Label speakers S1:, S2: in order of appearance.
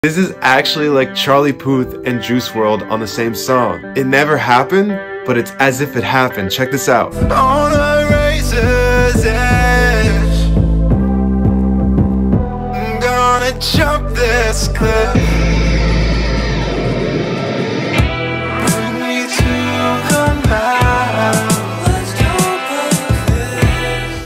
S1: This is actually like Charlie Puth and Juice WRLD on the same song. It never happened, but it's as if it happened. Check this out. On a razor's edge, I'm gonna jump this cliff.